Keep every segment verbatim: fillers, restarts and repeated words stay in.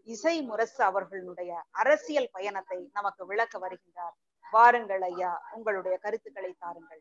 இசை முரசு அவர்களுடைய அரசியல் பயணத்தை நமக்கு விளக்க வருகின்றார். வாருங்கள் ஐயா, உங்களுடைய கருத்துக்களை தாருங்கள்.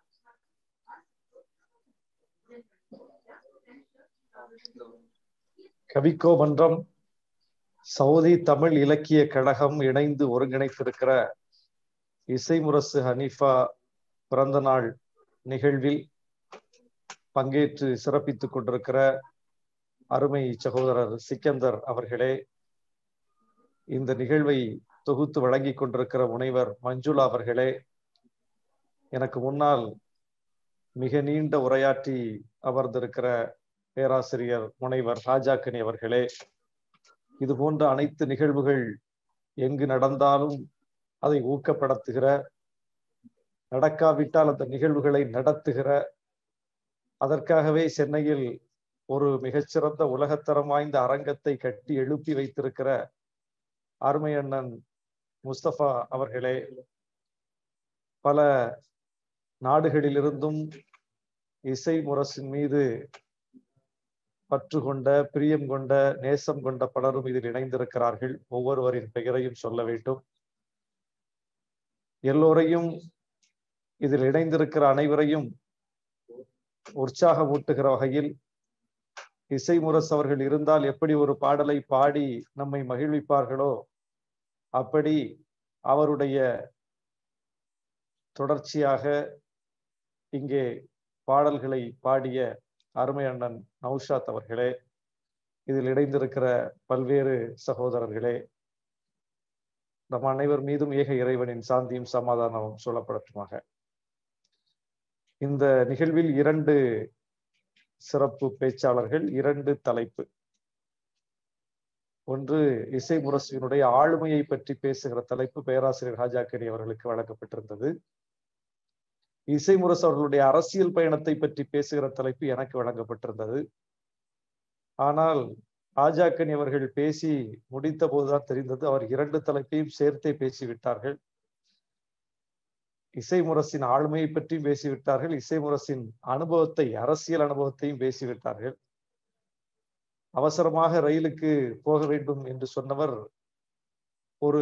கவிக்கோ மன்றம், சவுதி தமிழ் இலக்கிய கழகம் இணைந்து ஒருங்கிணைத்திருக்கிற இசை முரசு ஹனீஃபா பிறந்த நாள் நிகழ்வில் பங்கேற்று சிறப்பித்துக் கொண்டிருக்கிற அருமை சகோதரர் சிக்கந்தர் அவர்களே, இந்த நிகழ்வை தொகுத்து வழங்கி கொண்டிருக்கிற முனைவர் மஞ்சுளா அவர்களே, எனக்கு முன்னால் மிக நீண்ட உரையாற்றி அமர்ந்திருக்கிற பேராசிரியர் முனைவர் ராஜாக்கனி அவர்களே, இது போன்ற அனைத்து நிகழ்வுகள் எங்கு நடந்தாலும் அதை ஊக்கப்படுத்துகிற, நடக்காவிட்டால் அந்த நிகழ்வுகளை நடத்துகிற, அதற்காகவே சென்னையில் ஒரு மிகச்சிறந்த உலகத்தரம் வாய்ந்த அரங்கத்தை கட்டி எழுப்பி வைத்திருக்கிற அருமை அண்ணன் முஸ்தபா அவர்களே, பல நாடுகளிலிருந்தும் இசை முரசின் மீது பற்று கொண்ட, பிரியம் கொண்ட, நேசம் கொண்ட பலரும் இதில் இணைந்திருக்கிறார்கள். ஒவ்வொருவரின் பெயரையும் சொல்ல வேண்டும். எல்லோரையும், இதில் இணைந்திருக்கிற அனைவரையும் உற்சாகமூட்டுகிற வகையில் இசை முரசு அவர்கள் இருந்தால் எப்படி ஒரு பாடலை பாடி நம்மை மகிழ்விப்பார்களோ, அப்படி அவருடைய தொடர்ச்சியாக இங்கே பாடல்களை பாடிய அருமை அண்ணன் நௌஷாத் அவர்களே, இதில் இணைந்திருக்கிற பல்வேறு சகோதரர்களே, நம் அனைவர் மீதும் ஏக இறைவனின் சாந்தியும் சமாதானமும் சொல்லப்படட்டுமாக. இந்த நிகழ்வில் இரண்டு சிறப்பு பேச்சாளர்கள், இரண்டு தலைப்பு. ஒன்று, இசை முரசினுடைய ஆளுமையை பற்றி பேசுகிற தலைப்பு பேராசிரியர் ராஜாக்கனி அவர்களுக்கு வழங்கப்பட்டிருந்தது. இசை முரசு அவர்களுடைய அரசியல் பயணத்தை பற்றி பேசுகிற தலைப்பு எனக்கு வழங்கப்பட்டிருந்தது. ஆனால் ராஜாக்கனி அவர்கள் பேசி முடித்த போதுதான் தெரிந்தது அவர் இரண்டு தலைப்பையும் சேர்த்தே பேசிவிட்டார்கள். இசை முரசின் ஆளுமையை பற்றியும் பேசிவிட்டார்கள், இசை முரசின் அனுபவத்தை, அரசியல் அனுபவத்தையும் பேசிவிட்டார்கள். அவசரமாக ரயிலுக்கு போக வேண்டும் என்று சொன்னவர் ஒரு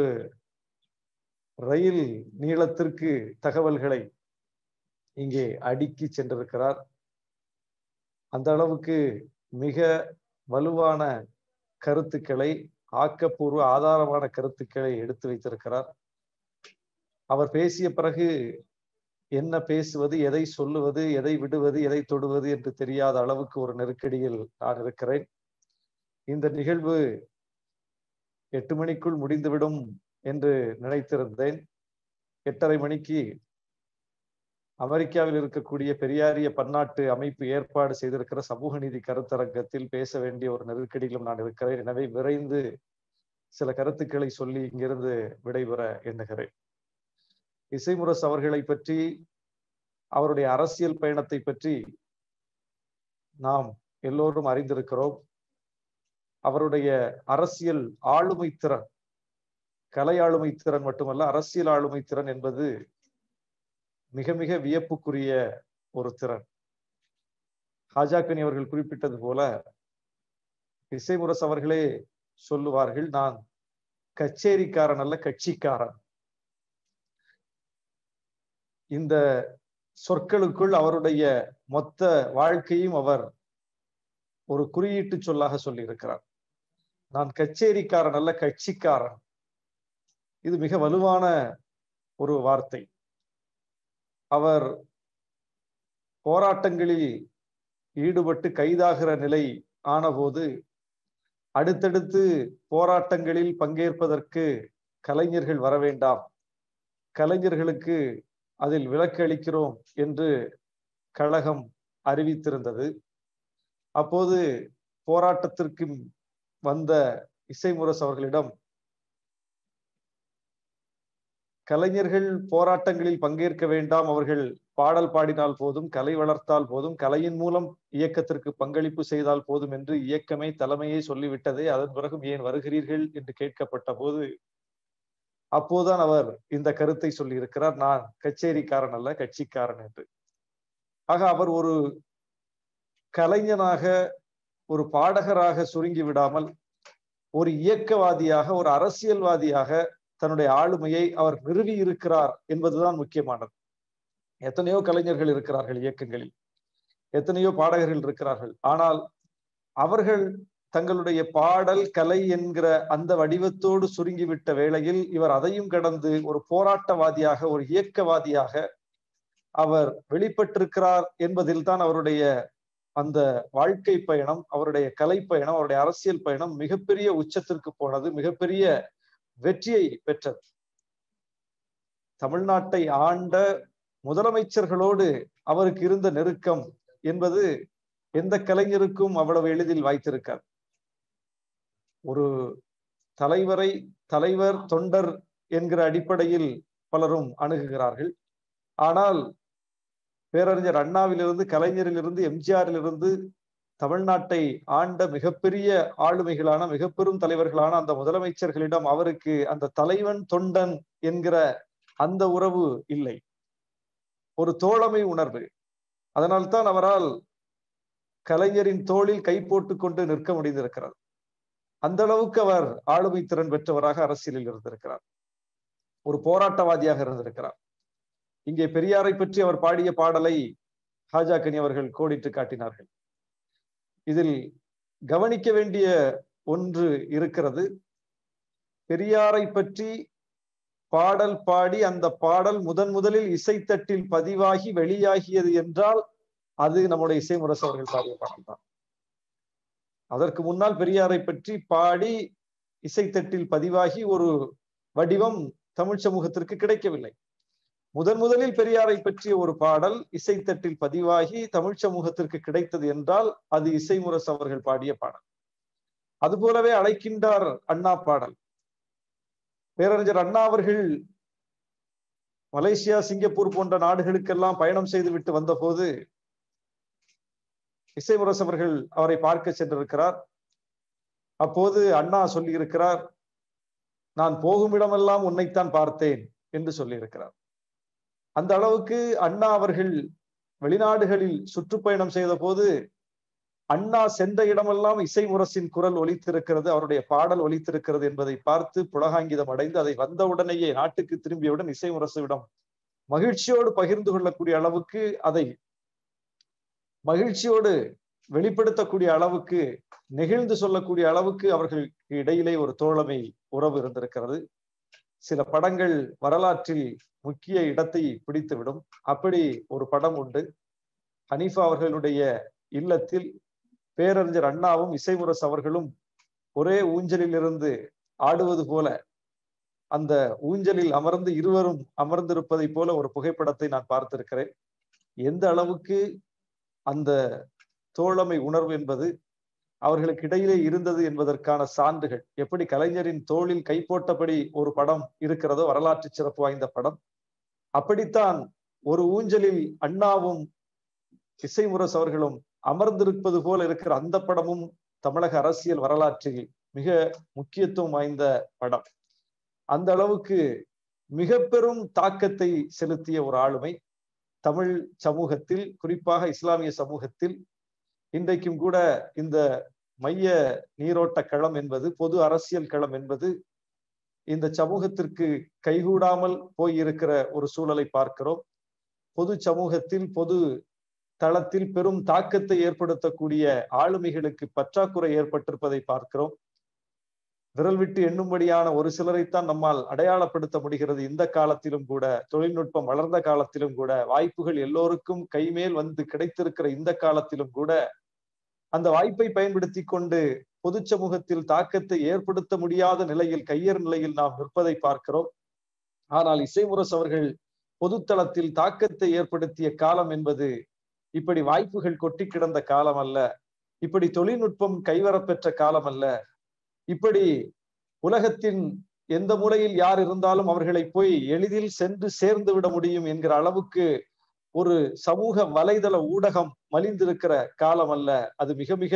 ரயில் நீளத்திற்கு தகவல்களை இங்கே அடுக்கி சென்றிருக்கிறார். அந்த அளவுக்கு மிக வலுவான கருத்துக்களை, ஆக்கப்பூர்வ ஆதாரமான கருத்துக்களை எடுத்து வைத்திருக்கிறார். அவர் பேசிய பிறகு என்ன பேசுவது, எதை சொல்லுவது, எதை விடுவது, எதை தொடுவது என்று தெரியாத அளவுக்கு ஒரு நெருக்கடியில் நான் இருக்கிறேன். இந்த நிகழ்வு எட்டு மணிக்குள் முடிந்துவிடும் என்று நினைத்திருந்தேன். எட்டரை மணிக்கு அமெரிக்காவில் இருக்கக்கூடிய பெரியாரிய பன்னாட்டு அமைப்பு ஏற்பாடு செய்திருக்கிற சமூக நீதி கருத்தரங்கத்தில் பேச வேண்டிய ஒரு நெருக்கடியிலும் நான் இருக்கிறேன். எனவே விரைந்து சில கருத்துக்களை சொல்லி இங்கிருந்து விடைபெற எண்ணுகிறேன். இசை முரசு அவர்களை பற்றி, அவருடைய அரசியல் பயணத்தை பற்றி நாம் எல்லோரும் அறிந்திருக்கிறோம். அவருடைய அரசியல் ஆளுமை திறன், கலை ஆளுமை திறன் மட்டுமல்ல, அரசியல் ஆளுமை திறன் என்பது மிக மிக வியப்புக்குரிய ஒரு திறன். ஹாஜாக்கனி அவர்கள் குறிப்பிட்டது போல இசை முரசு அவர்களே சொல்லுவார்கள், நான் கச்சேரிக்காரன் அல்ல, கட்சிக்காரன். இந்த சொற்களுக்குள் அவருடைய மொத்த வாழ்க்கையும் அவர் ஒரு குறியீட்டு சொல்லாக சொல்லி இருக்கிறார். நான் கச்சேரிக்காரன் அல்ல, கட்சிக்காரன். இது மிக வலுவான ஒரு வார்த்தை. அவர் போராட்டங்களில் ஈடுபட்டு கைதாகிற நிலை ஆனபோது அடுத்தடுத்து போராட்டங்களில் பங்கேற்பதற்கு கலைஞர்கள் வர வேண்டாம், கலைஞர்களுக்கு அதில் விலக்கு அளிக்கிறோம் என்று கழகம் அறிவித்திருந்தது. அப்போது போராட்டத்திற்கு வந்த இசை முரசு அவர்களிடம் கலைஞர்கள் போராட்டங்களில் பங்கேற்க வேண்டாம், அவர்கள் பாடல் பாடினால் போதும், கலை வளர்த்தால் போதும், கலையின் மூலம் இயக்கத்திற்கு பங்களிப்பு செய்தால் போதும் என்று இயக்கமே தலைமையே சொல்லிவிட்டதே, அதன் பிறகும் ஏன் வருகிறீர்கள் என்று கேட்கப்பட்ட போது அப்போதுதான் அவர் இந்த கருத்தை சொல்லி இருக்கிறார், நான் கச்சேரிக்காரன் அல்ல, கட்சிக்காரன் என்று. ஆக அவர் ஒரு கலைஞனாக, ஒரு பாடகராக சுருங்கி விடாமல் ஒரு இயக்கவாதியாக, ஒரு அரசியல்வாதியாக தன்னுடைய ஆளுமையை அவர் நிறுவி இருக்கிறார் என்பதுதான் முக்கியமானது. எத்தனையோ கலைஞர்கள் இருக்கிறார்கள் இயக்கங்களில், எத்தனையோ பாடகர்கள் இருக்கிறார்கள். ஆனால் அவர்கள் தங்களுடைய பாடல் கலை என்கிற அந்த வடிவத்தோடு சுருங்கிவிட்ட வேளையில் இவர் அதையும் கடந்து ஒரு போராட்டவாதியாக, ஒரு இயக்கவாதியாக அவர் வெளிப்பட்டிருக்கிறார் என்பதில் தான் அவருடைய அந்த வாழ்க்கை பயணம், அவருடைய கலை பயணம், அவருடைய அரசியல் பயணம் மிகப்பெரிய உச்சத்திற்கு போனது, மிகப்பெரிய வெற்றியை பெற்றது. தமிழ்நாட்டை ஆண்ட முதலமைச்சர்களோடு அவருக்கு இருந்த நெருக்கம் என்பது எந்த கலைஞருக்கும் அவ்வளவு எளிதில் வாய்த்திருக்காது. ஒரு தலைவரை தலைவர் தொண்டர் என்கிற அடிப்படையில் பலரும் அணுகுகிறார்கள். ஆனால் பேரறிஞர் அண்ணாவிலிருந்து, கலைஞரிலிருந்து, எம்ஜிஆரிலிருந்து தமிழ்நாட்டை ஆண்ட மிகப்பெரிய ஆளுமைகளான, மிக பெரும் தலைவர்களான அந்த முதலமைச்சர்களிடம் அவருக்கு அந்த தலைவன் தொண்டன் என்கிற அந்த உறவு இல்லை, ஒரு தோழமை உணர்வு. அதனால்தான் அவரால் கலைஞரின் தோளில் கை போட்டு கொண்டு நிற்க முடிந்திருக்கிறது. அந்த அளவுக்கு அவர் ஆளுமை திறன் பெற்றவராக அரசியலில் இருந்திருக்கிறார், ஒரு போராட்டவாதியாக இருந்திருக்கிறார். இங்கே பெரியாரை பற்றி அவர் பாடிய பாடலை ஹாஜாக்கனி அவர்கள் கோடிட்டு காட்டினார்கள். இதில் கவனிக்க வேண்டிய ஒன்று இருக்கிறது. பெரியாரை பற்றி பாடல் பாடி அந்த பாடல் முதன் முதலில் இசைத்தட்டில் பதிவாகி வெளியாகியது என்றால் அது நம்முடைய இசைமுரசு அவர்கள் பாடிய பாடல் தான். அதற்கு முன்னால் பெரியாரை பற்றி பாடி இசைத்தட்டில் பதிவாகி ஒரு வடிவம் தமிழ் சமூகத்திற்கு கிடைக்கவில்லை. முதன் முதலில் பெரியாரை பற்றிய ஒரு பாடல் இசைத்தட்டில் பதிவாகி தமிழ் சமூகத்திற்கு கிடைத்தது என்றால் அது இசைமுரசு அவர்கள் பாடிய பாடல். அதுபோலவே அழைக்கின்றார் அண்ணா பாடல். பேரறிஞர் அண்ணா அவர்கள் மலேசியா, சிங்கப்பூர் போன்ற நாடுகளுக்கெல்லாம் பயணம் செய்து விட்டு வந்த போது இசைமுரசு அவர்கள் அவரை பார்க்க சென்றிருக்கிறார். அப்போது அண்ணா சொல்லி இருக்கிறார், நான் போகும் இடமெல்லாம் உன்னைத்தான் பார்த்தேன் என்று சொல்லி இருக்கிறார். அந்த அளவுக்கு அண்ணா அவர்கள் வெளிநாடுகளில் சுற்றுப்பயணம் செய்த போது அண்ணா சென்ற இடமெல்லாம் இசைமுரசின் குரல் ஒலித்திருக்கிறது, அவருடைய பாடல் ஒலித்திருக்கிறது என்பதை பார்த்து புலகாங்கிதம் அடைந்து அதை வந்தவுடனேயே நாட்டுக்கு திரும்பியவுடன் இசைமுரசுவிடம் மகிழ்ச்சியோடு பகிர்ந்து கொள்ளக்கூடிய அளவுக்கு, அதை மகிழ்ச்சியோடு வெளிப்படுத்தக்கூடிய அளவுக்கு, நெகிழ்ந்து சொல்லக்கூடிய அளவுக்கு அவர்களுக்கு இடையிலே ஒரு தோழமை உறவு இருந்திருக்கிறது. சில படங்கள் வரலாற்றில் முக்கிய இடத்தை பிடித்துவிடும். அப்படி ஒரு படம் உண்டு. ஹனீஃபா அவர்களுடைய இல்லத்தில் பேரறிஞர் அண்ணாவும் இசைமுரசு அவர்களும் ஒரே ஊஞ்சலில் இருந்து ஆடுவது போல, அந்த ஊஞ்சலில் அமர்ந்து இருவரும் அமர்ந்திருப்பதை போல ஒரு புகைப்படத்தை நான் பார்த்திருக்கிறேன். எந்த அளவுக்கு அந்த தோழமை உணர்வு என்பது அவர்களுக்கு இடையிலே இருந்தது என்பதற்கான சான்றுகள். எப்படி கலைஞரின் தோளில் கை போட்டபடி ஒரு படம் இருக்கிறதோ, வரலாற்று சிறப்பு வாய்ந்த படம், அப்படித்தான் ஒரு ஊஞ்சலில் அண்ணாவும் இசைமுரசு அவர்களும் அமர்ந்திருப்பது போல இருக்கிற அந்த படமும் தமிழக அரசியல் வரலாற்றில் மிக முக்கியத்துவம் வாய்ந்த படம். அந்த அளவுக்கு மிக பெரும் தாக்கத்தை செலுத்திய ஒரு ஆளுமை தமிழ் சமூகத்தில், குறிப்பாக இஸ்லாமிய சமூகத்தில். இன்றைக்கும் கூட இந்த மைய நீரோட்ட களம் என்பது, பொது அரசியல் களம் என்பது இந்த சமூகத்திற்கு கைகூடாமல் போயிருக்கிற ஒரு சூழலை பார்க்கிறோம். பொது சமூகத்தில், பொது தளத்தில் பெரும் தாக்கத்தை ஏற்படுத்தக்கூடிய ஆளுமைகளுக்கு பற்றாக்குறை ஏற்பட்டிருப்பதை பார்க்கிறோம். விரல் விட்டு எண்ணும்படியான ஒரு சிலரைத்தான் நம்மால் அடையாளப்படுத்த முடிகிறது. இந்த காலத்திலும் கூட, தொழில்நுட்பம் வளர்ந்த காலத்திலும் கூட, வாய்ப்புகள் எல்லோருக்கும் கைமேல் வந்து கிடைத்திருக்கிற இந்த காலத்திலும் கூட அந்த வாய்ப்பை பயன்படுத்தி கொண்டு பொது சமூகத்தில் தாக்கத்தை ஏற்படுத்த முடியாத நிலையில், கையர் நிலையில் நாம் நிற்பதை பார்க்கிறோம். ஆனால் இசைமுரசு அவர்கள் பொதுத்தளத்தில் தாக்கத்தை ஏற்படுத்திய காலம் என்பது இப்படி வாய்ப்புகள் கொட்டி கிடந்த காலம் அல்ல, இப்படி தொழில்நுட்பம் கைவரப்பெற்ற காலம் அல்ல, இப்படி உலகத்தின் எந்த மூலையில் யார் இருந்தாலும் அவர்களை போய் எளிதில் சென்று சேர்ந்து விட முடியும் என்கிற அளவுக்கு ஒரு சமூக வலைதள ஊடகம் மலிந்திருக்கிற காலம் அல்ல. அது மிக மிக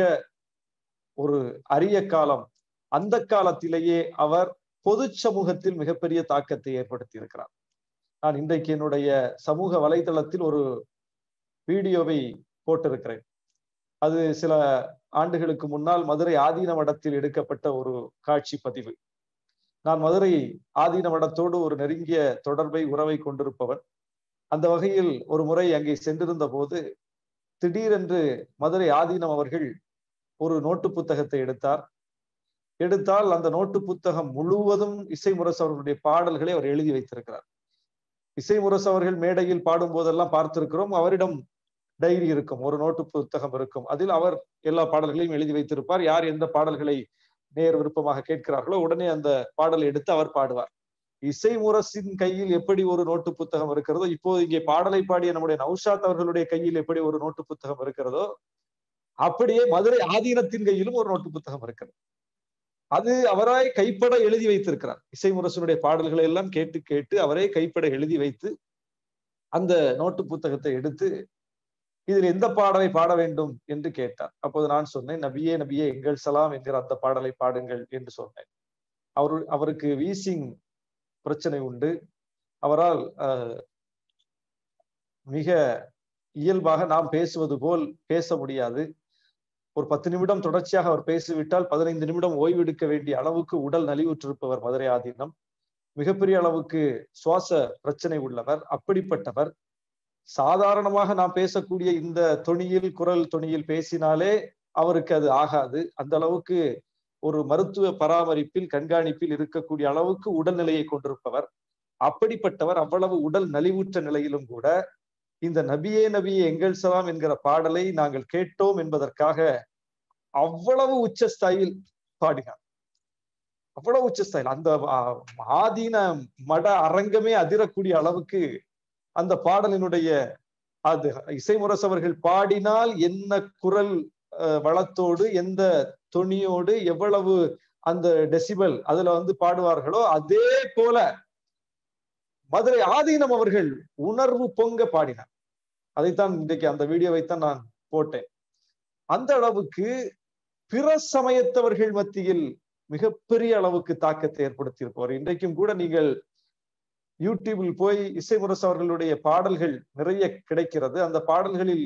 ஒரு அரிய காலம். அந்த காலத்திலேயே அவர் பொது சமூகத்தில் மிகப்பெரிய தாக்கத்தை ஏற்படுத்தி இருக்கிறார். நான் இன்றைக்கு என்னுடைய சமூக வலைதளத்தில் ஒரு வீடியோவை போட்டிருக்கிறேன். அது சில ஆண்டுகளுக்கு முன்னால் மதுரை ஆதீன மடத்தில் எடுக்கப்பட்ட ஒரு காட்சி பதிவு. நான் மதுரை ஆதீன மடத்தோடு ஒரு நெருங்கிய தொடர்பை உறவை கொண்டிருப்பவன். அந்த வகையில் ஒரு முறை அங்கே சென்றிருந்த போது திடீரென்று மதுரை ஆதீனம் அவர்கள் ஒரு நோட்டு புத்தகத்தை எடுத்தார். எடுத்தால் அந்த நோட்டு புத்தகம் முழுவதும் இசை முரசு அவர்களுடைய பாடல்களை அவர் எழுதி வைத்திருக்கிறார். இசை முரசு அவர்கள் மேடையில் பாடும் போதெல்லாம் பார்த்திருக்கிறோம். அவரிடம் டைரி இருக்கும், ஒரு நோட்டு புத்தகம் இருக்கும். அதில் அவர் எல்லா பாடல்களையும் எழுதி வைத்திருப்பார். யார் எந்த பாடல்களை நேர் விருப்பமாக கேட்கிறார்களோ உடனே அந்த பாடலை எடுத்து அவர் பாடுவார். இசை முரசின் கையில் எப்படி ஒரு நோட்டு புத்தகம் இருக்கிறதோ, இப்போது இங்கே பாடலை பாடிய நம்முடைய நௌஷாத் அவர்களுடைய கையில் எப்படி ஒரு நோட்டு புத்தகம் இருக்கிறதோ, அப்படியே மதுரை ஆதீனத்தின் கையிலும் ஒரு நோட்டு புத்தகம் இருக்கிறது. அது அவராய் கைப்பட எழுதி வைத்திருக்கிறார். இசை முரசனுடைய பாடல்களை எல்லாம் கேட்டு கேட்டு அவரே கைப்பட எழுதி வைத்து அந்த நோட்டு புத்தகத்தை எடுத்து இதில் எந்த பாடலை பாட வேண்டும் என்று கேட்டார். அப்போது நான் சொன்னேன், நபியே நபியே எங்கள் சலாம் என்கிற அந்த பாடலை பாடுங்கள் என்று சொன்னேன். அவரு அவருக்கு வீசிங் பிரச்சனை உண்டு. அவரால் அஹ் மிக இயல்பாக நாம் பேசுவது போல் பேச முடியாது. ஒரு பத்து நிமிடம் தொடர்ச்சியாக அவர் பேசிவிட்டால் பதினைந்து நிமிடம் ஓய்வெடுக்க வேண்டிய அளவுக்கு உடல் நலிவுற்றிருப்பவர் மதுரை ஆதீனம். மிகப்பெரிய அளவுக்கு சுவாச பிரச்சனை உள்ளவர். அப்படிப்பட்டவர் சாதாரணமாக நாம் பேசக்கூடிய இந்த தொனியில், குரல் தொனியில் பேசினாலே அவருக்கு அது ஆகாது. அந்த அளவுக்கு ஒரு மருத்துவ பராமரிப்பில், கண்காணிப்பில் இருக்கக்கூடிய அளவுக்கு உடல்நிலையை கொண்டிருப்பவர். அப்படிப்பட்டவர் அவ்வளவு உடல் நலிவுற்ற நிலையிலும் கூட இந்த நபியே நபியே எங்கள் சலாம் என்கிற பாடலை நாங்கள் கேட்டோம் என்பதற்காக அவ்வளவு உச்சஸ்தாயில் பாடினார். அவ்வளவு உச்சஸ்தாயில் அந்த ஆதீன மட அரங்கமே அதிரக்கூடிய அளவுக்கு அந்த பாடலினுடைய அது இசை முரசு அவர்கள் பாடினால் என்ன குரல் வளத்தோடு, எந்த தொனியோடு, எவ்வளவு அந்த டெசிபல் அதுல வந்து பாடுவார்களோ அதே போல மதுரை ஆதீனம் அவர்கள் உணர்வு பொங்க பாடினார். அதைத்தான் இன்றைக்கு அந்த வீடியோவைத்தான் நான் போட்டேன். அந்த அளவுக்கு பிற சமயத்தவர்கள் மத்தியில் மிகப்பெரிய அளவுக்கு தாக்கத்தை ஏற்படுத்தி இருப்பவர். இன்றைக்கும் கூட நீங்கள் யூடியூபில் போய் இசை முரசு அவர்களுடைய பாடல்கள் நிறைய கிடைக்கிறது. அந்த பாடல்களில்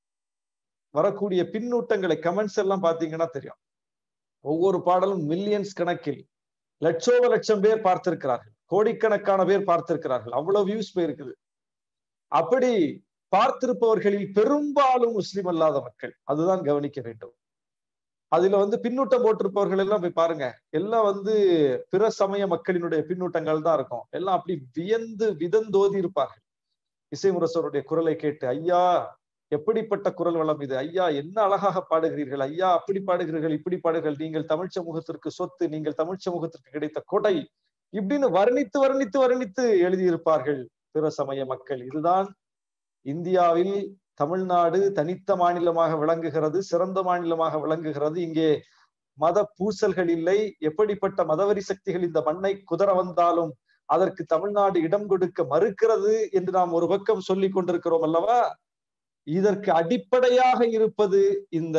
வரக்கூடிய பின்னூட்டங்களை, கமெண்ட்ஸ் எல்லாம் பாத்தீங்கன்னா தெரியும். ஒவ்வொரு பாடலும் மில்லியன்ஸ் கணக்கில் லட்சோப லட்சம் பேர் பார்த்திருக்கிறார்கள், கோடிக்கணக்கான பேர் பார்த்திருக்கிறார்கள், அவ்வளவு வியூஸ் போயிருக்குது. அப்படி பார்த்திருப்பவர்களில் பெரும்பாலும் முஸ்லிம் அல்லாத மக்கள். அதுதான் கவனிக்க வேண்டும். அதுல வந்து பின்னூட்டம் போட்டிருப்பவர்கள் எல்லாம் போய் பாருங்க, எல்லாம் வந்து பிற சமய மக்களினுடைய பின்னூட்டங்கள் தான் இருக்கும். எல்லாம் அப்படி வியந்து விதந்தோதி இருப்பார்கள் இசை முரசருடைய குரலை கேட்டு. ஐயா எப்படிப்பட்ட குரல் வளம் இது, ஐயா என்ன அழகாக பாடுகிறீர்கள், ஐயா அப்படி பாடுகிறீர்கள், இப்படி பாடுகிறீர்கள், நீங்கள் தமிழ் சமூகத்திற்கு சொத்து, நீங்கள் தமிழ் சமூகத்திற்கு கிடைத்த கொடை, இப்படின்னு வர்ணித்து வர்ணித்து வர்ணித்து எழுதியிருப்பார்கள் பிற சமய மக்கள். இதுதான் இந்தியாவில் தமிழ்நாடு தனித்த மாநிலமாக விளங்குகிறது, சிறந்த மாநிலமாக விளங்குகிறது. இங்கே மத பூசல்கள் இல்லை. எப்படிப்பட்ட மதவெறி சக்திகள் இந்த மண்ணை குதற வந்தாலும் அதற்கு தமிழ்நாடு இடம் கொடுக்க மறுக்கிறது என்று நாம் ஒரு பக்கம் சொல்லிக் கொண்டிருக்கிறோம் அல்லவா? இதற்கு அடிப்படையாக இருப்பது இந்த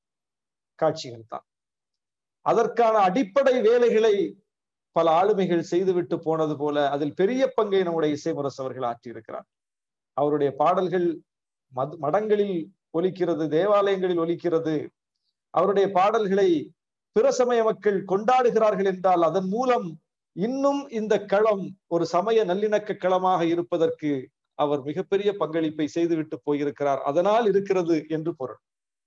காட்சிகள் தான். அதற்கான அடிப்படை வேலைகளை பல ஆளுமைகள் செய்துவிட்டு போனது போல அதில் பெரிய பங்கை நம்முடைய இசை முரசு அவர்கள் ஆற்றியிருக்கிறார். அவருடைய பாடல்கள் மது மடங்களில் ஒலிக்கிறது, தேவாலயங்களில் ஒலிக்கிறது. அவருடைய பாடல்களை பிற சமய மக்கள் கொண்டாடுகிறார்கள் என்றால் அதன் மூலம் இன்னும் இந்த களம் ஒரு சமய நல்லிணக்க களமாக இருப்பதற்கு அவர் மிகப்பெரிய பங்களிப்பை செய்துவிட்டு போயிருக்கிறார். அதனால் இருக்கிறது என்று பொருள்.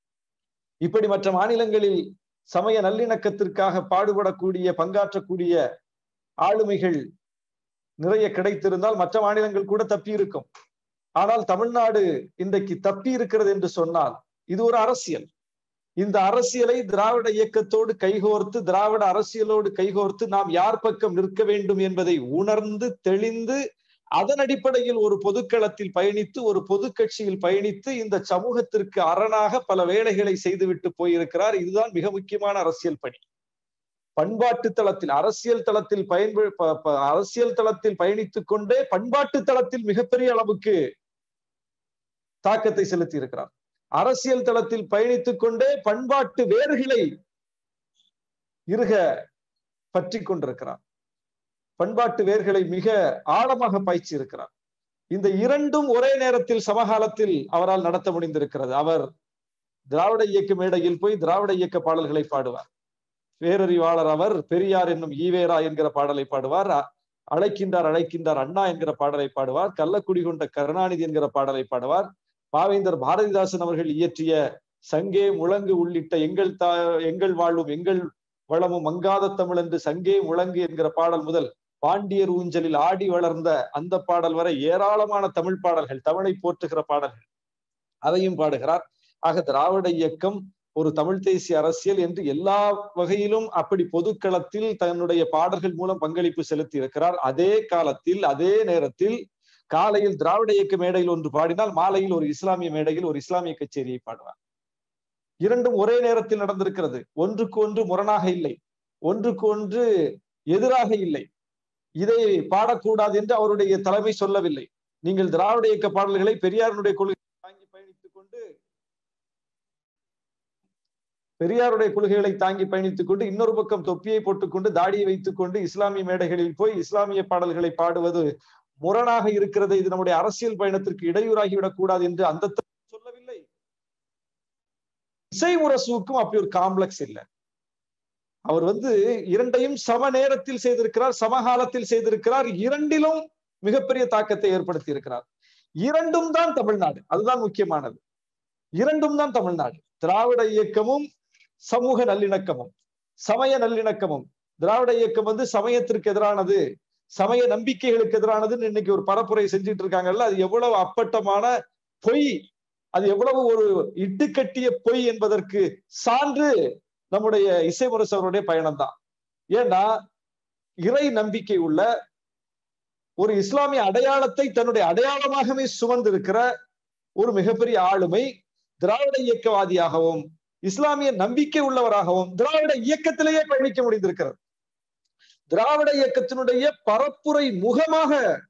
இப்படி மற்ற மாநிலங்களில் சமய நல்லிணக்கத்திற்காக பாடுபடக்கூடிய, பங்காற்றக்கூடிய ஆளுமைகள் நிறைய கிடைத்திருந்தால் மற்ற மாநிலங்கள் கூட தப்பி இருக்கும். ஆனால் தமிழ்நாடு இன்றைக்கு தப்பி இருக்கிறது என்று சொன்னால் இது ஒரு அரசியல். இந்த அரசியலை திராவிட இயக்கத்தோடு கைகோர்த்து, திராவிட அரசியலோடு கைகோர்த்து நாம் யார் பக்கம் நிற்க வேண்டும் என்பதை உணர்ந்து தெளிந்து அதன் அடிப்படையில் ஒரு பொதுக்களத்தில் பயணித்து, ஒரு பொது கட்சியில் பயணித்து இந்த சமூகத்திற்கு அரணாக பல வேலைகளை செய்துவிட்டு போயிருக்கிறார். இதுதான் மிக முக்கியமான அரசியல் பணி. பண்பாட்டு தளத்தில், அரசியல் தளத்தில் பயன்ப அரசியல் தளத்தில் பயணித்துக் கொண்டே பண்பாட்டு தளத்தில் மிகப்பெரிய அளவுக்கு தாக்கத்தை செலுத்தி இருக்கிறார். அரசியல் தளத்தில் பயணித்துக் கொண்டே பண்பாட்டு வேர்களை இருக பற்றி கொண்டிருக்கிறார். பண்பாட்டு வேர்களை மிக ஆழமாக பாய்ச்சி இருக்கிறார். இந்த இரண்டும் ஒரே நேரத்தில் சமகாலத்தில் அவரால் நடத்த முடிந்திருக்கிறது. அவர் திராவிட இயக்க மேடையில் போய் திராவிட இயக்க பாடல்களை பாடுவார். பேரறிவாளர் அவர் பெரியார் என்னும் ஈவேரா என்கிற பாடலை பாடுவார். அழைக்கின்றார் அழைக்கின்றார் அண்ணா என்கிற பாடலை பாடுவார். கள்ளக்குடி கொண்ட கருணாநிதி என்கிற பாடலை பாடுவார். பாவேந்தர் பாரதிதாசன் அவர்கள் இயற்றிய சங்கே முழங்கு உள்ளிட்ட எங்கள் தா எங்கள் வாழ்வும் எங்கள் வளமும் மங்காத தமிழ் என்று சங்கே முழங்கு என்கிற பாடல் முதல் பாண்டியர் ஊஞ்சலில் ஆடி வளர்ந்த அந்த பாடல் வரை ஏராளமான தமிழ் பாடல்கள், தமிழை போற்றுகிற பாடல்கள், அதையும் பாடுகிறார். ஆக திராவிட இயக்கம் ஒரு தமிழ் தேசிய அரசியல் என்று எல்லா வகையிலும் அப்படி பொதுக்களத்தில் தன்னுடைய பாடல்கள் மூலம் பங்களிப்பு செலுத்தி இருக்கிறார். அதே காலத்தில் அதே நேரத்தில் காலையில் திராவிட இயக்க மேடையில் ஒன்று பாடினால் மாலையில் ஒரு இஸ்லாமிய மேடையில் ஒரு இஸ்லாமிய கச்சேரியை பாடுவார். இரண்டும் ஒரே நேரத்தில் நடந்திருக்கிறது. ஒன்றுக்கு ஒன்று முரணாக இல்லை, ஒன்றுக்கு ஒன்று எதிராக இல்லை. இதை பாடக்கூடாது என்று அவருடைய தலைமை சொல்லவில்லை. நீங்கள் திராவிட இயக்க பாடல்களை பெரியாருடைய கொள்கை தாங்கி பயணித்துக் கொண்டு பெரியாருடைய கொள்கைகளை தாங்கி பயணித்துக் கொண்டு இன்னொரு பக்கம் தொப்பியை போட்டுக்கொண்டு தாடியை வைத்துக் கொண்டு இஸ்லாமிய மேடைகளில் போய் இஸ்லாமிய பாடல்களை பாடுவது முரணாக இருக்கிறது, இது நம்முடைய அரசியல் பயணத்திற்கு இடையூறாகிவிடக் கூடாது என்று அந்த சொல்லவில்லை. இசை முரசுக்கும் அப்படி ஒரு காம்ப்ளெக்ஸ் இல்லை. அவர் வந்து இரண்டையும் சம நேரத்தில் செய்திருக்கிறார், சமகாலத்தில் செய்திருக்கிறார். இரண்டிலும் மிகப்பெரிய தாக்கத்தை ஏற்படுத்தி இருக்கிறார். இரண்டும் தான் தமிழ்நாடு, அதுதான் முக்கியமானது. இரண்டும் தான் தமிழ்நாடு. திராவிட இயக்கமும் சமூக நல்லிணக்கமும் சமய நல்லிணக்கமும். திராவிட இயக்கம் வந்து சமயத்திற்கு எதிரானது, சமய நம்பிக்கைகளுக்கு எதிரானதுன்னு இன்னைக்கு ஒரு பரப்புரை செஞ்சுட்டு இருக்காங்கல்ல, அது எவ்வளவு அப்பட்டமான பொய், அது எவ்வளவு ஒரு இட்டுக்கட்டிய பொய் என்பதற்கு சான்று நம்முடைய இசை முரசு அவருடைய பயணம் தான். ஏன்னா இறை நம்பிக்கை உள்ள ஒரு இஸ்லாமிய அடையாளத்தை தன்னுடைய அடையாளமாகவே சுமந்திருக்கிற ஒரு மிகப்பெரிய ஆளுமை திராவிட இயக்கவாதியாகவும் இஸ்லாமிய நம்பிக்கை உள்ளவராகவும் திராவிட இயக்கத்திலேயே பயணிக்க முடிந்திருக்கிறது. திராவிட இயக்கத்தினுடைய பரப்புரை முகமாக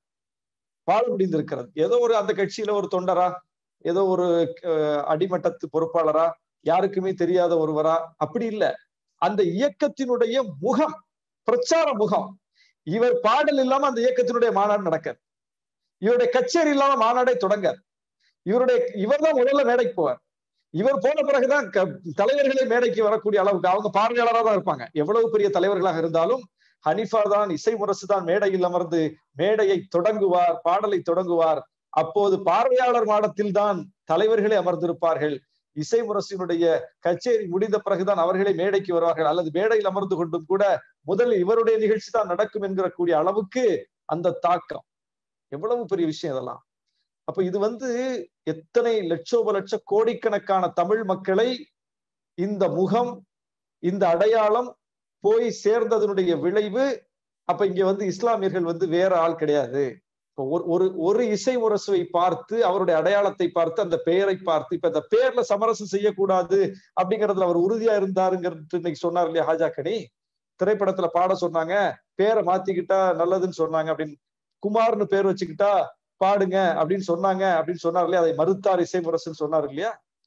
வாழ முடிந்திருக்கிறது. ஏதோ ஒரு அந்த கட்சியில ஒரு தொண்டரா, ஏதோ ஒரு அடிமட்டத்து பொறுப்பாளரா, யாருக்குமே தெரியாத ஒருவரா, அப்படி இல்லை. அந்த இயக்கத்தினுடைய முகம், பிரச்சார முகம். இவர் பாடல் இல்லாம அந்த இயக்கத்தினுடைய மாநாடு நடக்காது, இவருடைய கச்சேரி இல்லாம மாநாடை தொடங்க, இவருடைய இவர் தான் முதல்ல மேடைக்கு போவார். இவர் போன பிறகுதான் தலைவர்களே மேடைக்கு வரக்கூடிய அளவுக்கு அவங்க பார்வையாளராக தான் இருப்பாங்க. எவ்வளவு பெரிய தலைவர்களாக இருந்தாலும் ஹனீஃபா தான், இசை முரசு தான் மேடையில் அமர்ந்து மேடையை தொடங்குவார், பாடலை தொடங்குவார். அப்போது பார்வையாளர் மாடத்தில் தான் தலைவர்களே அமர்ந்திருப்பார்கள். இசை முரசினுடைய கச்சேரி முடிந்த பிறகுதான் அவர்களே மேடைக்கு வருவார்கள், அல்லது மேடையில் அமர்ந்து கொண்டும் கூட முதலில் இவருடைய நிகழ்ச்சி தான் நடக்கும் என்கிற கூடிய அளவுக்கு அந்த தாக்கம். எவ்வளவு பெரிய விஷயம் இதெல்லாம். அப்ப இது வந்து எத்தனை லட்சோப லட்ச கோடிக்கணக்கான தமிழ் மக்களை இந்த முகம், இந்த அடையாளம் போய் சேர்ந்ததனுடைய விளைவு. அப்ப இங்க வந்து இஸ்லாமியர்கள் வந்து வேற ஆள் கிடையாது. இப்போ ஒரு ஒரு இசை முரசுவை பார்த்து அவருடைய அடையாளத்தை பார்த்து அந்த பெயரை பார்த்து, இப்ப இந்த பேர்ல சமரசம் செய்யக்கூடாது அப்படிங்கறதுல அவர் உறுதியா இருந்தாருங்கிறது இன்னைக்கு சொன்னார் இல்லையா ஹாஜாக்கனி. திரைப்படத்துல பாட சொன்னாங்க, பேரை மாத்திக்கிட்டா நல்லதுன்னு சொன்னாங்க, அப்படின்னு குமார்னு பேர் வச்சுக்கிட்டா பாடுங்க அப்படின்னு சொன்னாங்க அப்படின்னு சொன்னார் இல்லையா. அதை மறுத்தார் இசை முரசுன்னு சொன்னார் இல்லையா.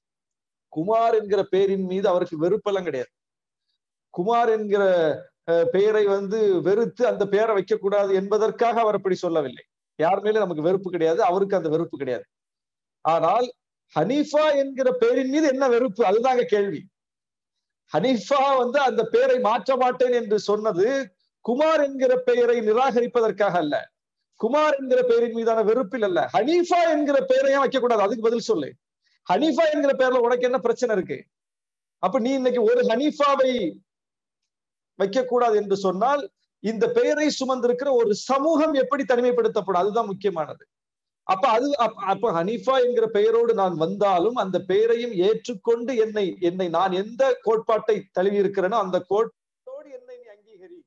குமார் என்கிற பெயரின் மீது அவருக்கு வெறுப்பெல்லாம் கிடையாது. குமார் என்கிற பெயரை வந்து வெறுத்து அந்த பெயரை வைக்கக்கூடாது என்பதற்காக அவர் அப்படி சொல்லவில்லை. யார் மேலும் நமக்கு வெறுப்பு கிடையாது, அவருக்கு அந்த வெறுப்பு கிடையாது. ஆனால் ஹனீஃபா என்கிற பெயரின் மீது என்ன வெறுப்பு, அதுதாங்க கேள்வி. ஹனீஃபா வந்து அந்த பெயரை மாற்ற மாட்டேன் என்று சொன்னது குமார் என்கிற பெயரை நிராகரிப்பதற்காக அல்ல, குமார் என்கிற பெயரின் மீதான வெறுப்பில் அல்ல. ஹனீஃபா என்கிற பெயரையும் வைக்கக்கூடாது, அதுக்கு பதில் சொல்லு. ஹனீஃபா என்கிற பெயர்ல உனக்கு என்ன பிரச்சனை இருக்கு? அப்ப நீ இன்னைக்கு ஒரு ஹனீஃபாவை வைக்கக்கூடாது என்று சொன்னால் இந்த பெயரை சுமந்திருக்கிற ஒரு சமூகம் எப்படி தனிமைப்படுத்தப்படும், அதுதான் முக்கியமானது. அப்ப அது அப்ப ஹனீஃபா என்கிற பெயரோடு நான் வந்தாலும் அந்த பெயரையும் ஏற்றுக்கொண்டு என்னை என்னை நான் எந்த கோட்பாட்டை தழுவி இருக்கிறேனோ அந்த கோட்பாட்டோடு என்னை நீ அங்கீகரி.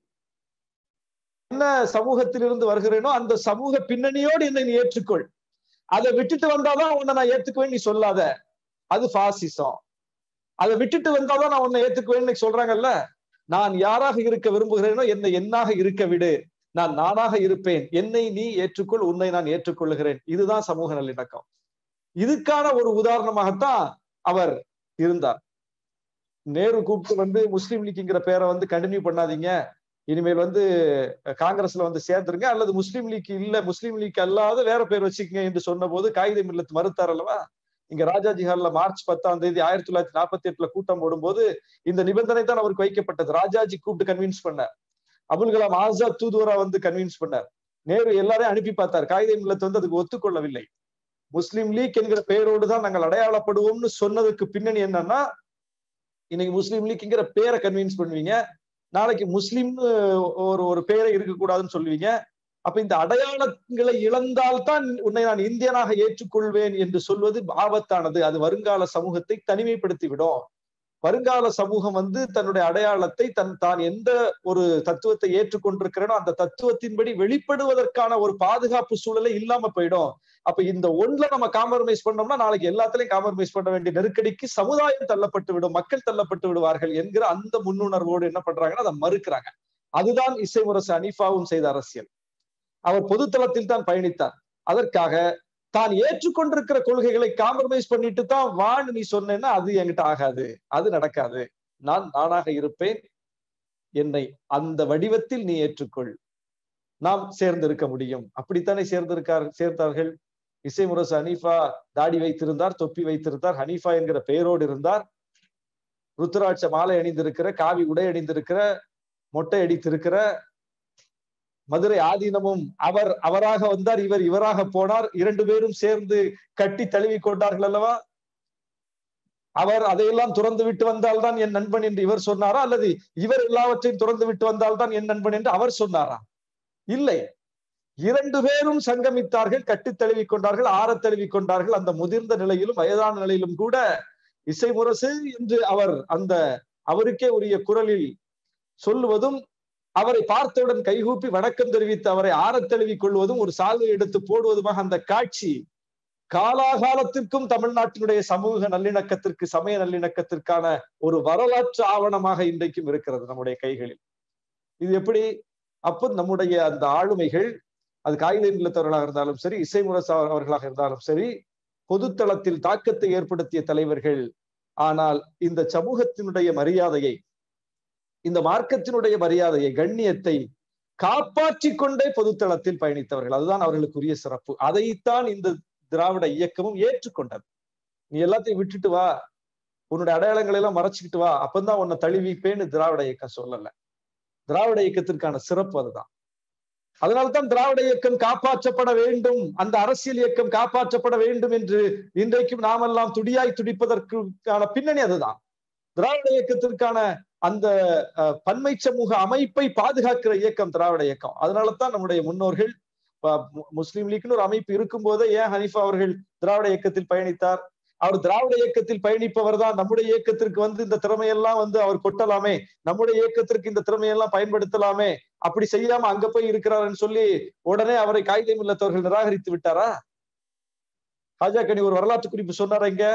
என்ன சமூகத்திலிருந்து வருகிறேனோ அந்த சமூக பின்னணியோடு என்னை நீ ஏற்றுக்கொள். அதை விட்டுட்டு வந்தாதான் உன்னை நான் ஏத்துக்குவேன் நீ சொல்லாத, அது பாசிசம். அதை விட்டுட்டு வந்தாதான் நான் உன்னை ஏத்துக்குவேன்னு சொல்றாங்கல்ல. நான் யாராக இருக்க விரும்புகிறேனோ என்னை என்னாக இருக்க விடு, நான் நானாக இருப்பேன், என்னை நீ ஏற்றுக்கொள், உன்னை நான் ஏற்றுக்கொள்ளுகிறேன். இதுதான் சமூக நல்லிணக்கம். இதுக்கான ஒரு உதாரணமாகத்தான் அவர் இருந்தார். நேரு கூப்பிட்டு வந்து முஸ்லீம் லீக்ங்கிற பேரை வந்து கண்டினியூ பண்ணாதீங்க, இனிமேல் வந்து காங்கிரஸ்ல வந்து சேர்ந்துருங்க, அல்லது முஸ்லீம் லீக் இல்ல முஸ்லீம் லீக் அல்லாத வேற பேர் வச்சுக்கங்க என்று சொன்ன போது காயிதே மில்லத் மறுத்தார் அல்லவா. இங்க ராஜாஜி ஹால்ல மார்ச் பத்தாம் தேதி ஆயிரத்தி தொள்ளாயிரத்தி நாற்பத்தி எட்டுல கூட்டம் போடும்போது இந்த நிபந்தனை தான் அவருக்கு வைக்கப்பட்டது. ராஜாஜி கூப்பிட்டு கன்வின்ஸ் பண்ணார், அபுல் கலாம் ஆசாத் தூதுவரா வந்து கன்வின்ஸ் பண்ணார், நேரு எல்லாரையும் அனுப்பி பார்த்தார். காயிதே மில்லத் வந்து அதுக்கு ஒத்துக்கொள்ளவில்லை. முஸ்லிம் லீக் என்கிற பெயரோடு தான் நாங்கள் அடையாளப்படுவோம்னு சொன்னதுக்கு பின்னணி என்னன்னா, இன்னைக்கு முஸ்லீம் லீக்ங்கிற பேரை கன்வின்ஸ் பண்ணுவீங்க, நாளைக்கு முஸ்லிம்னு ஒரு ஒரு பேரை இருக்கக்கூடாதுன்னு சொல்லுவீங்க. அப்ப இந்த அடையாளங்களை இழந்தால்தான் உன்னை நான் இந்தியனாக ஏற்றுக்கொள்வேன் என்று சொல்வது ஆபத்தானது. அது வருங்கால சமூகத்தை தனிமைப்படுத்தி விடும். வருங்கால சமூகம் வந்து தன்னுடைய அடையாளத்தை தன் தான் எந்த ஒரு தத்துவத்தை ஏற்றுக்கொண்டிருக்கிறனோ அந்த தத்துவத்தின்படி வெளிப்படுவதற்கான ஒரு பாதுகாப்பு சூழலை இல்லாம போயிடும். அப்ப இந்த ஒன்றுல நம்ம காம்ப்ரமைஸ் பண்ணோம்னா நாளைக்கு எல்லாத்திலையும் காம்ப்ரமைஸ் பண்ண வேண்டிய நெருக்கடிக்கு சமுதாயம் தள்ளப்பட்டு விடும், மக்கள் தள்ளப்பட்டு விடுவார்கள் என்கிற அந்த முன்னுணர்வோடு என்ன பண்றாங்கன்னா அதை மறுக்கிறாங்க. அதுதான் இசைமுரசு ஹனீஃபாவும் செய்த அரசியல். அவர் பொதுத்தளத்தில் தான் பயணித்தார். அதற்காக தான் ஏற்றுக்கொண்டிருக்கிற கொள்கைகளை காம்ப்ரமைஸ் பண்ணிட்டு தான் வான்னு நீ சொன்னேன்னா அது என்கிட்ட ஆகாது, அது நடக்காது. நான் நானாக இருப்பேன், என்னை அந்த வடிவத்தில் நீ ஏற்றுக்கொள், நாம் சேர்ந்திருக்க முடியும். அப்படித்தானே சேர்ந்திருக்கார் சேர்ந்தார்கள். இசைமுரசு ஹனீஃபா தாடி வைத்திருந்தார், தொப்பி வைத்திருந்தார், ஹனீஃபா என்கிற பெயரோடு இருந்தார், ருத்ராட்ச மாலை அணிந்திருக்கிற, காவி உடை அணிந்திருக்கிற, மொட்டை அடித்திருக்கிற, மதுரை ஆதீனமும் அவர் அவராக வந்தார், இவர் இவராக போனார், இரண்டு பேரும் சேர்ந்து கட்டி தழுவி கொண்டார்கள் அல்லவா. அவர் அதையெல்லாம் துறந்து விட்டு வந்தால்தான் என் நண்பன் என்று இவர் சொன்னாரா, அல்லது இவர் எல்லாவற்றையும் துறந்து விட்டு வந்தால்தான் என் நண்பன் என்று அவர் சொன்னாரா? இல்லை, இரண்டு பேரும் சங்கமித்தார்கள், கட்டி தழுவி கொண்டார்கள், ஆற தழுவி கொண்டார்கள். அந்த முதிர்ந்த நிலையிலும் வயதான நிலையிலும் கூட இசைமுரசு என்று அவர் அந்த அவருக்கே உரிய குரலில் சொல்லுவதும், அவரை பார்த்தவுடன் கைகூப்பி வணக்கம் தெரிவித்து அவரை ஆறத் தழுவிக் கொள்வதும், ஒரு சால்வை எடுத்து போடுவதுமாக அந்த காட்சி காலாகாலத்திற்கும் தமிழ்நாட்டினுடைய சமூக நல்லிணக்கத்திற்கு, சமய நல்லிணக்கத்திற்கான ஒரு வரலாற்று ஆவணமாக இன்றைக்கும் இருக்கிறது நம்முடைய கைகளில். இது எப்படி? அப்போ நம்முடைய அந்த ஆளுமைகள், அது காயிதே மில்லத்தவர்களாக இருந்தாலும் சரி, இசைமுரசு அவர்களாக இருந்தாலும் சரி, பொதுத்தளத்தில் தாக்கத்தை ஏற்படுத்திய தலைவர்கள். ஆனால் இந்த சமூகத்தினுடைய மரியாதையை, இந்த மார்க்கத்தினுடைய மரியாதையை, கண்ணியத்தை காப்பாற்றி கொண்டே பொதுத்தளத்தில் பயணித்தவர்கள். அதுதான் அவர்களுக்குரிய சிறப்பு. அதைத்தான் இந்த திராவிட இயக்கமும் ஏற்றுக்கொண்டது. நீ எல்லாத்தையும் விட்டுட்டு வா, உன்னுடைய அடையாளங்களை எல்லாம் மறைச்சுக்கிட்டு வா, அப்பந்தான் உன்னை தழுவிப்பேன்னு திராவிட இயக்கம் சொல்லல. திராவிட இயக்கத்திற்கான சிறப்பு அதுதான். அதனால்தான் திராவிட இயக்கம் காப்பாற்றப்பட வேண்டும், அந்த அரசியல் இயக்கம் காப்பாற்றப்பட வேண்டும் என்று இன்றைக்கும் நாமெல்லாம் துடியாய் துடிப்பதற்கான பின்னணி அதுதான். திராவிட இயக்கத்திற்கான அந்த பன்மை சமூக அமைப்பை பாதுகாக்கிற இயக்கம் திராவிட இயக்கம். அதனாலதான் நம்முடைய முன்னோர்கள், முஸ்லீம் லீக்னு ஒரு அமைப்பு இருக்கும் போதே ஏன் ஹனீஃபா அவர்கள் திராவிட இயக்கத்தில் பயணித்தார்? அவர் திராவிட இயக்கத்தில் பயணிப்பவர் தான் நம்முடைய இயக்கத்திற்கு வந்து இந்த திறமையெல்லாம் வந்து அவர் கொட்டலாமே, நம்முடைய இயக்கத்திற்கு இந்த திறமையெல்லாம் பயன்படுத்தலாமே, அப்படி செய்யாம அங்க போய் இருக்கிறாருன்னு சொல்லி உடனே அவரை காயிதே மில்லத்தவர்கள் நிராகரித்து விட்டாரா? ஹாஜா கனி ஒரு வரலாற்று குறிப்பு சொன்னார். இங்க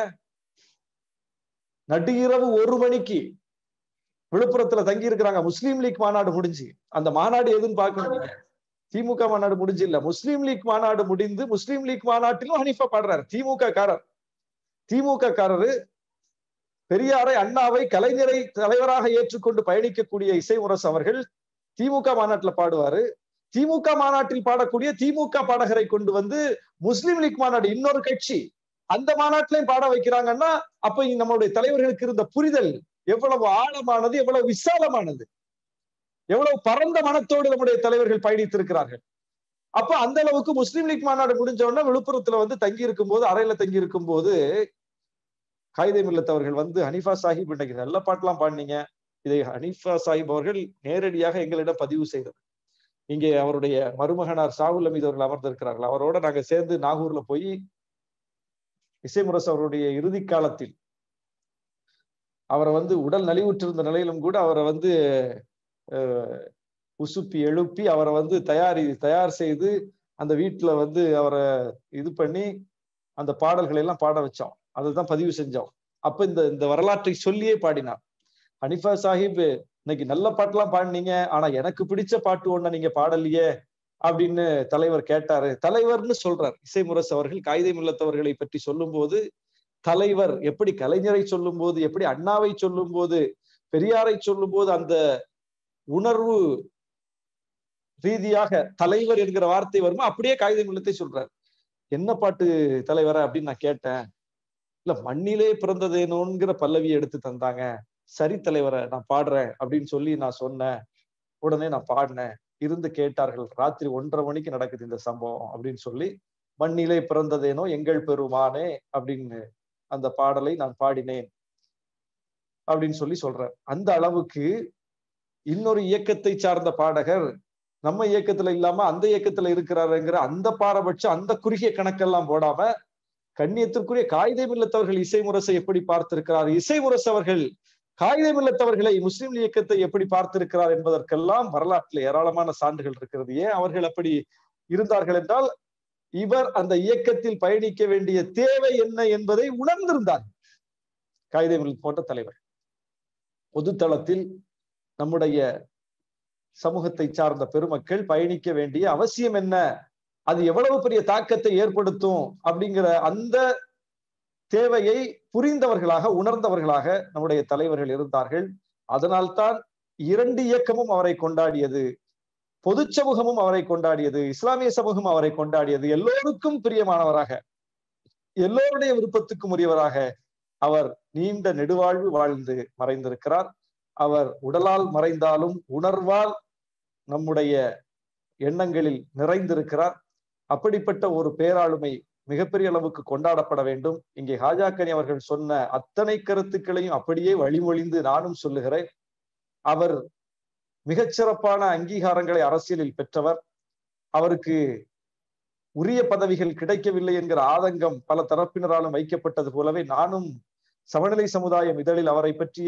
நடு இரவு ஒரு மணிக்கு விழுப்புரத்துல தங்கி இருக்கிறாங்க. முஸ்லீம் லீக் மாநாடு முடிஞ்சு, அந்த மாநாடு எதுன்னு பார்க்கணும், திமுக மாநாடு முடிஞ்சு இல்ல, முஸ்லீம் லீக் மாநாடு முடிந்து முஸ்லீம் லீக் மாநாட்டிலும் ஹனீஃபா பாடுறாரு. திமுக காரர் திமுக காரரு பெரியாரை, அண்ணாவை, கலைஞரை தலைவராக ஏற்றுக்கொண்டு பயணிக்கக்கூடிய இசைமுரசு அவர்கள் திமுக மாநாட்டுல பாடுவாரு. திமுக மாநாட்டில் பாடக்கூடிய திமுக பாடகரை கொண்டு வந்து முஸ்லீம் லீக் மாநாடு, இன்னொரு கட்சி, அந்த மாநாட்டிலையும் பாட வைக்கிறாங்கன்னா அப்ப நம்மளுடைய தலைவர்களுக்கு இருந்த புரிதல் எவ்வளவு ஆழமானது, எவ்வளவு விசாலமானது, எவ்வளவு பரந்த மனத்தோடு நம்முடைய தலைவர்கள் பயணித்திருக்கிறார்கள். அப்ப அந்த அளவுக்கு முஸ்லீம் லீக் மாநாடு முடிஞ்ச உடனே விழுப்புரத்துல வந்து தங்கி இருக்கும் போது, அறையில தங்கி இருக்கும் போது காயிதே மில்லத் அவர்கள் வந்து, ஹனீஃபா சாஹிப் இன்னைக்கு நல்ல பாட்டெல்லாம் பாடினீங்க, இதை ஹனீஃபா சாஹிப் அவர்கள் நேரடியாக எங்களிடம் பதிவு செய்தது. இங்கே அவருடைய மருமகனார் சாகுல் அமீது அவர்கள் அமர்ந்திருக்கிறார்கள். அவரோட நாங்க சேர்ந்து நாகூர்ல போய் இசைமுரசு அவருடைய இறுதி காலத்தில் அவரை வந்து உடல் நலிவுற்றிருந்த நிலையிலும் கூட அவரை வந்து உசுப்பி எழுப்பி அவரை வந்து தயாரி தயார் செய்து அந்த வீட்டுல வந்து அவரை இது பண்ணி அந்த பாடல்களை எல்லாம் பாட வச்சோம். அதுதான் பதிவு செஞ்சோம். அப்ப இந்த இந்த வரலாற்றை சொல்லியே பாடினார். ஹனீஃபா சாஹிப் இன்னைக்கு நல்ல பாட்டெல்லாம் பாடினீங்க, ஆனா எனக்கு பிடிச்ச பாட்டு ஒண்ணு நீங்க பாடலையே அப்படின்னு தலைவர் கேட்டாரு. தலைவர்னு சொல்றார் இசைமுரசு அவர்கள். காயிதே மில்லத் அவர்களை பற்றி சொல்லும் போது தலைவர், எப்படி கலைஞரை சொல்லும் போது, எப்படி அண்ணாவை சொல்லும் போது, பெரியாரை சொல்லும் போது அந்த உணர்வு ரீதியாக தலைவர் என்கிற வார்த்தை வருமா, அப்படியே காயிதே மில்லத்தை சொல்றார். என்ன பாட்டு தலைவர அப்படின்னு நான் கேட்டேன். இல்ல மண்ணிலே பிறந்ததேனோங்கிற பல்லவியை எடுத்து தந்தாங்க. சரி தலைவரை, நான் பாடுறேன் அப்படின்னு சொல்லி நான் சொன்னேன். உடனே நான் பாடினேன். இருந்து கேட்டார்கள். ராத்திரி ஒன்றரை மணிக்கு நடக்குது இந்த சம்பவம் அப்படின்னு சொல்லி, மண்ணிலே பிறந்ததேனோ எங்கள் பெருமானே அப்படின்னு அந்த பாடலை நான் பாடினேன் அப்படின்னு சொல்லி சொல்றேன். அந்த அளவுக்கு இன்னொரு இயக்கத்தை சார்ந்த பாடகர் நம்ம இயக்கத்துல இல்லாம அந்த இயக்கத்துல இருக்கிறாருங்கிற அந்த பாரபட்சம், அந்த குறுகிய கணக்கெல்லாம் போடாம, கண்ணியத்திற்குரிய காயிதே மில்லத்தவர்கள் இசை முரசை எப்படி பார்த்திருக்கிறார், இசை முரசு அவர்கள் காயிதே மில்லத்தவர்களை, முஸ்லிம் இயக்கத்தை எப்படி பார்த்திருக்கிறார் என்பதற்கெல்லாம் வரலாற்றில் ஏராளமான சான்றுகள் இருக்கிறது. ஏன் அவர்கள் அப்படி இருந்தார்கள் என்றால், இவர் அந்த இயக்கத்தில் பயணிக்க வேண்டிய தேவை என்ன என்பதை உணர்ந்திருந்தார். காயிதே மில்லத் போன்ற தலைவர் பொதுத்தளத்தில் நம்முடைய சமூகத்தை சார்ந்த பெருமக்கள் பயணிக்க வேண்டிய அவசியம் என்ன, அது எவ்வளவு பெரிய தாக்கத்தை ஏற்படுத்தும் அப்படிங்கிற அந்த தேவையை புரிந்தவர்களாக, உணர்ந்தவர்களாக நம்முடைய தலைவர்கள் இருந்தார்கள். அதனால்தான் இரண்டு இயக்கமும் அவரை கொண்டாடியது, பொது சமூகமும் அவரை கொண்டாடியது, இஸ்லாமிய சமூகம் அவரை கொண்டாடியது. எல்லோருக்கும் பிரியமானவராக, எல்லோருடைய விருப்பத்துக்கும் உரியவராக அவர் நீண்ட நெடுவாழ்வு வாழ்ந்து மறைந்திருக்கிறார். அவர் உடலால் மறைந்தாலும் உணர்வால் நம்முடைய எண்ணங்களில் நிறைந்திருக்கிறார். அப்படிப்பட்ட ஒரு பேராளுமை மிகப்பெரிய அளவுக்கு கொண்டாடப்பட வேண்டும். இங்கே ஹாஜாக்கனி அவர்கள் சொன்ன அத்தனை கருத்துக்களையும் அப்படியே வழிமொழிந்து நானும் சொல்லுகிறேன். அவர் மிகச்சிறப்பான அங்கீகாரங்களை அரசியலில் பெற்றவர். அவருக்கு உரிய பதவிகள் கிடைக்கவில்லை என்கிற ஆதங்கம் பல தரப்பினராலும் வைக்கப்பட்டது போலவே, நானும் சமநிலை சமுதாயம் இதழில் அவரை பற்றிய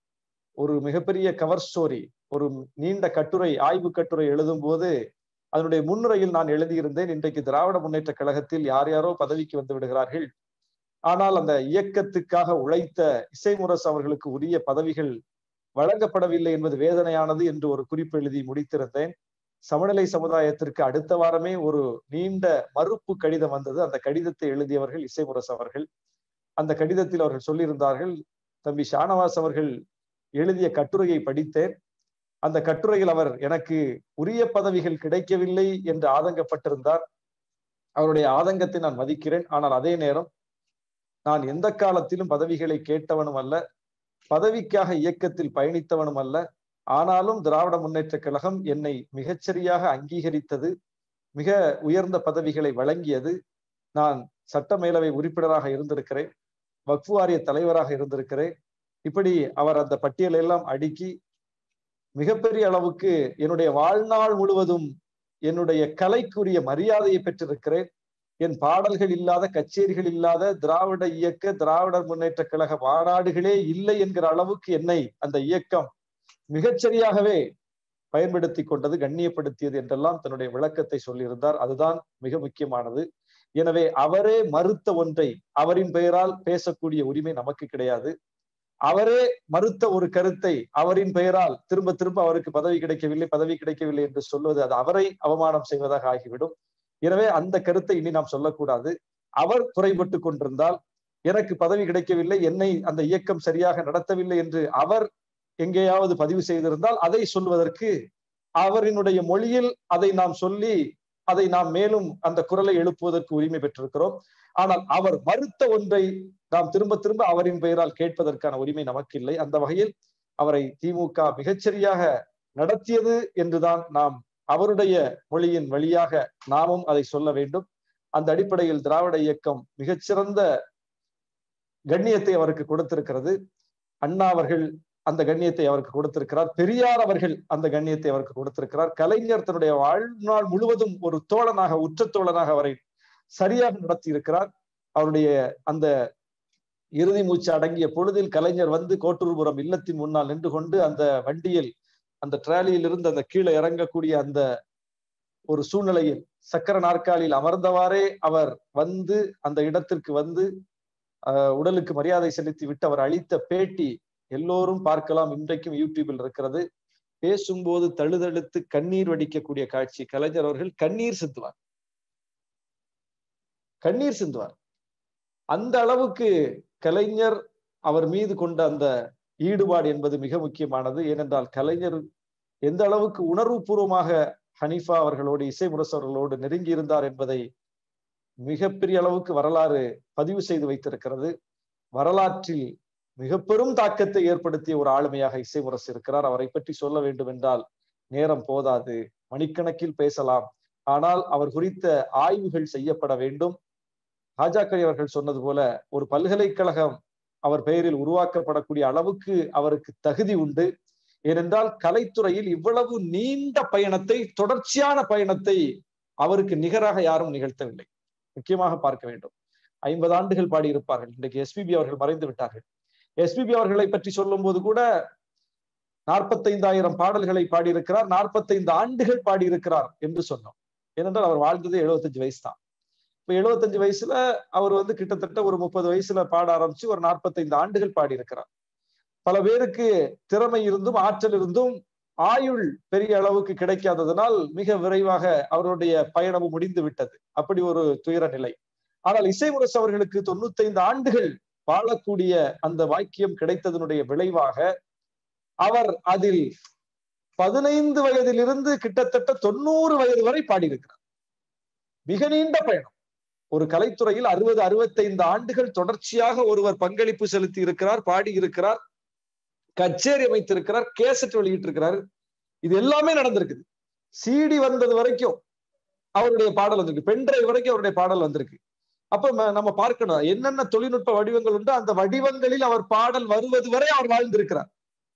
ஒரு மிகப்பெரிய கவர் ஸ்டோரி, ஒரு நீண்ட கட்டுரை, ஆய்வு கட்டுரை எழுதும் போது அதனுடைய முன்னுரையில் நான் எழுதியிருந்தேன், இன்றைக்கு திராவிட முன்னேற்ற கழகத்தில் யார் யாரோ பதவிக்கு வந்து விடுகிறார்கள், ஆனால் அந்த இயக்கத்துக்காக உழைத்த இசை முரசு அவர்களுக்கு உரிய பதவிகள் வழங்கப்படவில்லை என்பது வேதனையானது என்று ஒரு குறிப்பு எழுதி முடித்திருந்தேன். சமநிலை சமுதாயத்திற்கு அடுத்த வாரமே ஒரு நீண்ட மறுப்பு கடிதம் வந்தது. அந்த கடிதத்தை எழுதியவர்கள் இசை முரசு அவர்கள். அந்த கடிதத்தில் அவர்கள் சொல்லியிருந்தார்கள், தம்பி ஷானவாஸ் அவர்கள் எழுதிய கட்டுரையை படித்தேன். அந்த கட்டுரையில் அவர் எனக்கு உரிய பதவிகள் கிடைக்கவில்லை என்று ஆதங்கப்பட்டிருந்தார். அவருடைய ஆதங்கத்தை நான் மதிக்கிறேன். ஆனால் அதே நேரம் நான் எந்த காலத்திலும் பதவிகளை கேட்டவனும் அல்ல, பதவிக்காக இயக்கத்தில் பயணித்தவனும் அல்ல. ஆனாலும் திராவிட முன்னேற்ற கழகம் என்னை மிகச்சரியாக அங்கீகரித்தது, மிக உயர்ந்த பதவிகளை வழங்கியது. நான் சட்ட மேலவை உறுப்பினராக இருந்திருக்கிறேன், வக்ஃபு வாரிய தலைவராக இருந்திருக்கிறேன். இப்படி அவர் அந்த பட்டியலை எல்லாம் அடுக்கி மிகப்பெரிய அளவுக்கு என்னுடைய வாழ்நாள் முழுவதும் என்னுடைய கலைக்குரிய மரியாதையை பெற்றிருக்கிறேன். என் பாடல்கள் இல்லாத, கச்சேரிகள் இல்லாத திராவிட இயக்க, திராவிடர் முன்னேற்ற கழக மாநாடுகளே இல்லை என்கிற அளவுக்கு என்னை அந்த இயக்கம் மிகச்சரியாகவே பயன்படுத்தி கொண்டது, கண்ணியப்படுத்தியது என்றெல்லாம் தன்னுடைய விளக்கத்தை சொல்லியிருந்தார். அதுதான் மிக முக்கியமானது. எனவே அவரே மறுத்த ஒன்றை அவரின் பெயரால் பேசக்கூடிய உரிமை நமக்கு கிடையாது. அவரே மறுத்த ஒரு கருத்தை அவரின் பெயரால் திரும்ப திரும்ப அவருக்கு பதவி கிடைக்கவில்லை பதவி கிடைக்கவில்லை என்று சொல்வது அது அவரை அவமானம் செய்வதாக ஆகிவிடும். எனவே அந்த கருத்தை இனி நாம் சொல்லக்கூடாது. அவர் குறைபட்டு கொண்டிருந்தால், எனக்கு பதவி கிடைக்கவில்லை, என்னை அந்த இயக்கம் சரியாக நடத்தவில்லை என்று அவர் எங்கேயாவது பதிவு செய்திருந்தால் அதை சொல்வதற்கு அவரினுடைய மொழியில் அதை நாம் சொல்லி அதை நாம் மேலும் அந்த குரலை எழுப்புவதற்கு உரிமை பெற்றிருக்கிறோம். ஆனால் அவர் மறுத்த ஒன்றை நாம் திரும்ப திரும்ப அவரின் பெயரால் கேட்பதற்கான உரிமை நமக்கு இல்லை. அந்த வகையில் அவரை திமுக மிகச்சரியாக நடத்தியது என்றுதான் நாம் அவருடைய மொழியின் வழியாக நாமும் அதை சொல்ல வேண்டும். அந்த அடிப்படையில் திராவிட இயக்கம் மிகச்சிறந்த கண்ணியத்தை அவருக்கு கொடுத்திருக்கிறது. அண்ணா அவர்கள் அந்த கண்ணியத்தை அவருக்கு கொடுத்திருக்கிறார். பெரியார் அவர்கள் அந்த கண்ணியத்தை அவருக்கு கொடுத்திருக்கிறார். கலைஞர் தன்னுடைய வாழ்நாள் முழுவதும் ஒரு தோழனாக, உற்ற தோழனாக அவரை சரியாக நடத்தி இருக்கிறார். அவருடைய அந்த இறுதி மூச்சு அடங்கிய பொழுதில் கலைஞர் வந்து கோட்டூர்புரம் இல்லத்தின் முன்னால் நின்று கொண்டு அந்த வண்டியில், அந்த டிராலியில் இருந்து அந்த கீழே இறங்கக்கூடிய அந்த ஒரு சூழ்நிலையில் சக்கர நாற்காலியில் அமர்ந்தவாறே அவர் வந்து அந்த இடத்திற்கு வந்து அஹ் உடலுக்கு மரியாதை செலுத்தி விட்டு அவர் அளித்த பேட்டி எல்லோரும் பார்க்கலாம். இன்றைக்கும் யூடியூபில் இருக்கிறது. பேசும்போது தழுதழுத்து கண்ணீர் வடிக்கக்கூடிய காட்சி. கலைஞர் அவர்கள் கண்ணீர் சிந்துவார், கண்ணீர் சிந்துவார். அந்த அளவுக்கு கலைஞர் அவர் மீது கொண்ட அந்த ஈடுபாடு என்பது மிக முக்கியமானது. ஏனென்றால் கலைஞர் எந்த அளவுக்கு உணர்வு பூர்வமாக ஹனீஃபா அவர்களோடு, இசை முரசு அவர்களோடு நெருங்கி இருந்தார் என்பதை மிகப்பெரிய அளவுக்கு வரலாறு பதிவு செய்து வைத்திருக்கிறது. வரலாற்றில் மிக பெரும் தாக்கத்தை ஏற்படுத்திய ஒரு ஆளுமையாக இசைமுரசு இருக்கிறார். அவரை பற்றி சொல்ல வேண்டும் என்றால் நேரம் போதாது, மணிக்கணக்கில் பேசலாம். ஆனால் அவர் குறித்த ஆய்வுகள் செய்யப்பட வேண்டும். ராஜாக்கவி அவர்கள் சொன்னது போல ஒரு பல்கலைக்கழகம் அவர் பெயரில் உருவாக்கப்படக்கூடிய அளவுக்கு அவருக்கு தகுதி உண்டு. ஏனென்றால் கலைத்துறையில் இவ்வளவு நீண்ட பயணத்தை, தொடர்ச்சியான பயணத்தை அவருக்கு நிகராக யாரும் நிகழ்த்தவில்லை. முக்கியமாக பார்க்க வேண்டும். ஐம்பது ஆண்டுகள் பாடியிருப்பார்கள். இன்றைக்கு எஸ்பிபி அவர்கள் மறைந்து விட்டார்கள். எஸ்பிபி அவர்களை பற்றி சொல்லும் போது கூட நாற்பத்தைந்தாயிரம் பாடல்களை பாடியிருக்கிறார், நாற்பத்தைந்து ஆண்டுகள் பாடியிருக்கிறார் என்று சொன்னோம். ஏனென்றால் அவர் வாழ்ந்தது எழுபத்தஞ்சு வயசு தான். இப்ப எழுபத்தஞ்சு வயசுல அவர் வந்து கிட்டத்தட்ட ஒரு முப்பது வயசுல பாட ஆரம்பிச்சு ஒரு நாற்பத்தைந்து ஆண்டுகள் பாடியிருக்கிறார். பல பேருக்கு திறமை இருந்தும் ஆற்றல் இருந்தும் ஆயுள் பெரிய அளவுக்கு கிடைக்காததனால் மிக விரைவாக அவருடைய பயணமும் முடிந்து விட்டது. அப்படி ஒரு துயர நிலை. ஆனால் இசைமுரசு அவர்களுக்கு தொண்ணூத்தி ஐந்து ஆண்டுகள் வாழக்கூடிய அந்த வாக்கியம் கிடைத்ததனுடைய விளைவாக அவர் அதில் பதினைந்து வயதிலிருந்து கிட்டத்தட்ட தொண்ணூறு வயது வரை பாடியிருக்கிறார். மிக நீண்ட பயணம். ஒரு கலைத்துறையில் அறுபது அறுபத்தைந்து ஆண்டுகள் தொடர்ச்சியாக ஒருவர் பங்களிப்பு செலுத்தி இருக்கிறார், பாடி இருக்கிறார், கச்சேரி அமைத்திருக்கிறார், கேசட் வெளியிட்டு இருக்கிறார். இது எல்லாமே நடந்திருக்குது. சிடி வந்தது வரைக்கும் அவருடைய பாடல் வந்திருக்கு, பென்டிரைவ் வரைக்கும் அவருடைய பாடல் வந்திருக்கு. அப்ப நம்ம பார்க்கணும் என்னென்ன தொழில்நுட்ப வடிவங்கள் உண்டு, அந்த வடிவங்களில் அவர் பாடல் வருவது வரை அவர் வாழ்ந்திருக்கிறார்.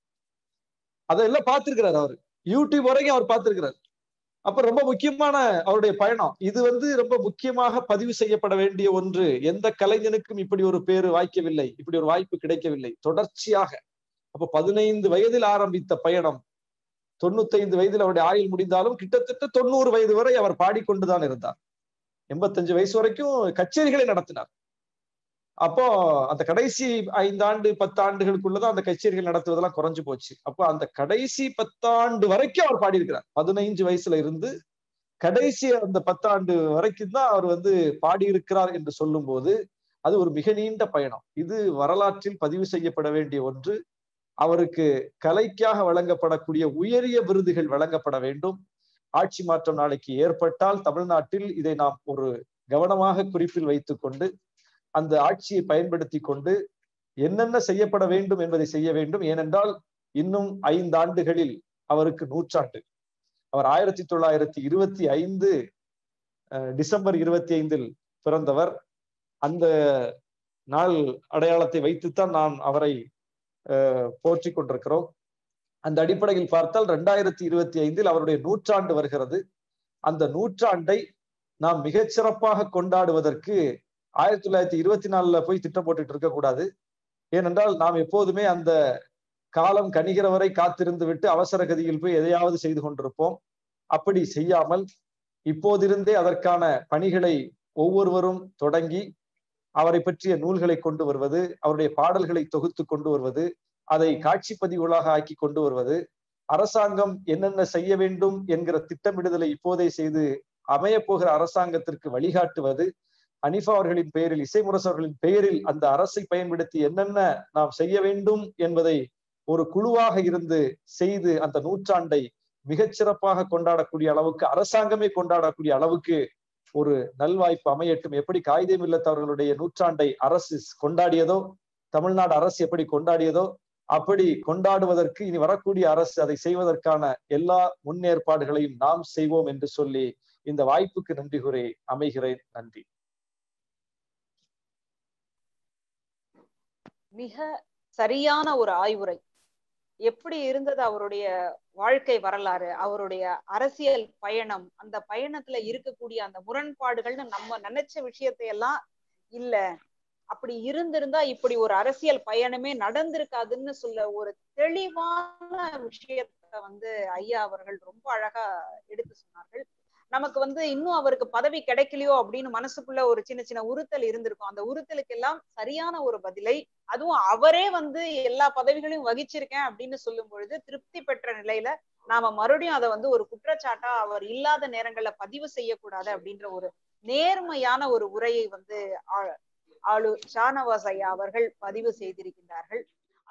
அதெல்லாம் பார்த்திருக்கிறார். அவர் யூடியூப் வரைக்கும் அவர் பார்த்திருக்கிறார். அப்ப ரொம்ப முக்கியமான அவருடைய பயணம் இது வந்து ரொம்ப முக்கியமாக பதிவு செய்யப்பட வேண்டிய ஒன்று. எந்த கலைஞனுக்கும் இப்படி ஒரு பேரு வாய்க்கவில்லை, இப்படி ஒரு வாய்ப்பு கிடைக்கவில்லை. தொடர்ச்சியாக அப்ப பதினைந்து வயதில் ஆரம்பித்த பயணம் தொண்ணூத்தி ஐந்து வயதில் அவருடைய ஆயுள் முடிந்தாலும் கிட்டத்தட்ட தொண்ணூறு வயது வரை அவர் பாடிக்கொண்டுதான் இருந்தார். எண்பத்தஞ்சு வயசு வரைக்கும் கச்சேரிகளை நடத்தினார். அப்போ அந்த கடைசி ஐந்தாண்டு பத்து ஆண்டுகளுக்குள்ளதான் அந்த கச்சேரிகள் நடத்துவதெல்லாம் குறைஞ்சு போச்சு. அப்போ அந்த கடைசி பத்தாண்டு வரைக்கும் அவர் பாடியிருக்கிறார். பதினைஞ்சு வயசுல இருந்து கடைசி அந்த பத்தாண்டு வரைக்கும் தான் அவர் வந்து பாடியிருக்கிறார் என்று சொல்லும் போது அது ஒரு மிக நீண்ட பயணம். இது வரலாற்றில் பதிவு செய்யப்பட வேண்டிய ஒன்று. அவருக்கு கலைக்காக வழங்கப்படக்கூடிய உயரிய விருதுகள் வழங்கப்பட வேண்டும். ஆட்சி மாற்றம் நாளைக்கு ஏற்பட்டால் தமிழ்நாட்டில் இதை நாம் ஒரு கவனமாக குறிப்பில் வைத்துக் கொண்டு அந்த ஆட்சியை பயன்படுத்தி கொண்டு என்னென்ன செய்யப்பட வேண்டும் என்பதை செய்ய வேண்டும். ஏனென்றால் இன்னும் ஐந்து ஆண்டுகளில் அவருக்கு நூற்றாண்டு. அவர் ஆயிரத்தி தொள்ளாயிரத்தி இருபத்தி ஐந்து டிசம்பர் இருபத்தி ஐந்தில் பிறந்தவர். அந்த நாள் அடையாளத்தை வைத்துத்தான் நான் அவரை அஹ் போற்றி கொண்டிருக்கிறோம். அந்த அடிப்படையில் பார்த்தால் இரண்டாயிரத்தி இருபத்தி ஐந்தில் அவருடைய நூற்றாண்டு வருகிறது. அந்த நூற்றாண்டை நாம் மிகச்சிறப்பாக கொண்டாடுவதற்கு ஆயிரத்தி தொள்ளாயிரத்தி இருபத்தி நாலுல போய் திட்டம் போட்டுட்டு இருக்க கூடாது. ஏனென்றால் நாம் எப்போதுமே அந்த காலம் கணிகிற வரை காத்திருந்து விட்டு அவசர கதியில் போய் எதையாவது செய்து கொண்டிருப்போம். அப்படி செய்யாமல் இப்போதிருந்தே அதற்கான பணிகளை ஒவ்வொருவரும் தொடங்கி அவரை பற்றிய நூல்களை கொண்டு வருவது, அவருடைய பாடல்களை தொகுத்து கொண்டு வருவது, அதை காட்சி பதிவுகளாக ஆக்கி கொண்டு வருவது, அரசாங்கம் என்னென்ன செய்ய வேண்டும் என்கிற திட்டமிடுதலை இப்போதே செய்து அமையப் போகிற அரசாங்கத்திற்கு வழிகாட்டுவது, அனிஃபா அவர்களின் பெயரில், இசைமுரசு அவர்களின் பெயரில் அந்த அரசை பயன்படுத்தி என்னென்ன நாம் செய்ய வேண்டும் என்பதை ஒரு குழுவாக இருந்து செய்து அந்த நூற்றாண்டை மிகச்சிறப்பாக கொண்டாடக்கூடிய அளவுக்கு, அரசாங்கமே கொண்டாடக்கூடிய அளவுக்கு ஒரு நல்வாய்ப்பு அமையட்டும். எப்படி காயிதே மில்லத் அவர்களுடைய நூற்றாண்டை அரசு கொண்டாடியதோ, தமிழ்நாடு அரசு எப்படி கொண்டாடியதோ அப்படி கொண்டாடுவதற்கு இனி வரக்கூடிய அரசு அதை செய்வதற்கான எல்லா முன்னேற்பாடுகளையும் நாம் செய்வோம் என்று சொல்லி இந்த வாய்ப்புக்கு நன்றி கூறி அமைகிறேன். நன்றி. மிக சரியான ஒரு ஆய்வுரை. எப்படி இருந்தது அவருடைய வாழ்க்கை வரலாறு, அவருடைய அரசியல் பயணம், அந்த பயணத்துல இருக்கக்கூடிய அந்த முரண்பாடுகள்னு நம்ம நினைச்ச விஷயத்தை எல்லாம் இல்ல, அப்படி இருந்திருந்தா இப்படி ஒரு அரசியல் பயணமே நடந்திருக்காதுன்னு சொல்ல ஒரு தெளிவான விஷயத்த வந்து ஐயா அவர்கள் ரொம்ப அழகா எடுத்து சொன்னார்கள். நமக்கு வந்து இன்னும் அவருக்கு பதவி கிடைக்கலையோ அப்படின்னு மனசுக்குள்ள ஒரு சின்ன சின்ன உறுத்தல் இருந்திருக்கும். அந்த உறுத்தலுக்கு எல்லாம் சரியான ஒரு பதிலை, அதுவும் அவரே வந்து எல்லா பதவிகளையும் வகிச்சிருக்கேன் அப்படின்னு சொல்லும் பொழுது திருப்தி பெற்ற நிலையில நாம மறுபடியும் அதை வந்து ஒரு குற்றச்சாட்டா அவர் இல்லாத நேரங்கள்ல பதிவு செய்யக்கூடாது அப்படின்ற ஒரு நேர்மையான ஒரு உரையை வந்து ஆளு ஷானவாஸ் ஐயா அவர்கள் பதிவு செய்திருக்கின்றார்கள்.